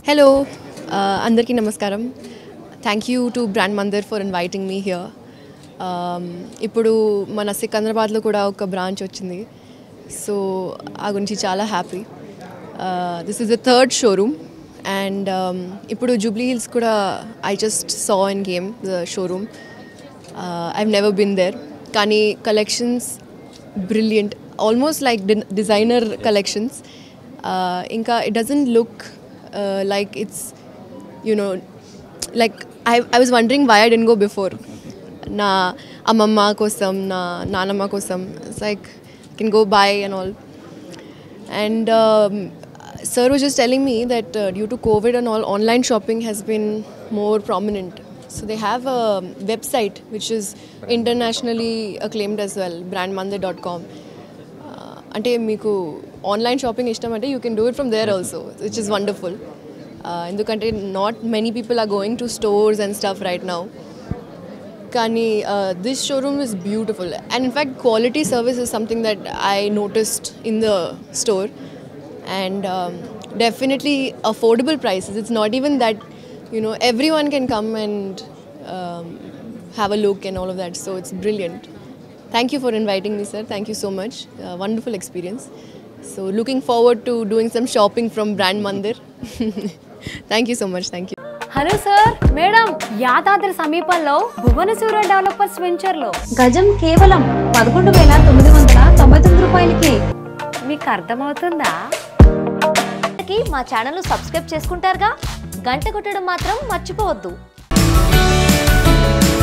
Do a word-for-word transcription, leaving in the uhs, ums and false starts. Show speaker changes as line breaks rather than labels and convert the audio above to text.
Hello, uh, Andarki Namaskaram. Thank you to Brand Mandir for inviting me here. ఇప్పుడు మన సికింద్రాబాద్లో కూడా ఒక బ్రాంచ్ వచ్చింది, సో ఆ గురించి చాలా happy. This is the third showroom and ఇప్పుడు జూబ్లీ హిల్స్ కూడా I just saw in game the showroom. I have never been there, కానీ collections brilliant, almost like designer collections. ఇంకా it doesn't look like it's you know like I I was wondering why I didn't go before. నా అమ్మమ్మ కోసం, నా నానమ్మ కోసం, it's like can go by and all. And sir was just telling me that uh, due to COVID and all, online shopping has been more prominent. So they have a website which is internationally acclaimed as well, brand mandir dot com. Ante meeku online shopping ishtam ante you can do it from there also, which is wonderful. Endukante not many people are going to stores and stuff right now. Kani uh, this showroom is beautiful, and in fact quality service is something that I noticed in the store. And um, definitely affordable prices. It's not even that, you know, everyone can come and um, have a look and all of that. So it's brilliant. Thank you for inviting me, sir. Thank you so much. Uh, wonderful experience. So looking forward to doing some shopping from Brand Mandir. Thank you so much. Thank you.
Hello sir, madam, Yadadri సమీపంలో Bhuvanasura developers venture లో
గజం కేవలం పదకొండు వేల తొమ్మిది వందల తొంభై తొమ్మిది రూపాయలకి.
మీకు అర్థమవుతుందా?
మా ఛానల్ సబ్స్క్రైబ్ చేసుకుంటారుగా, గంట కొట్టడం మాత్రం మర్చిపోవద్దు.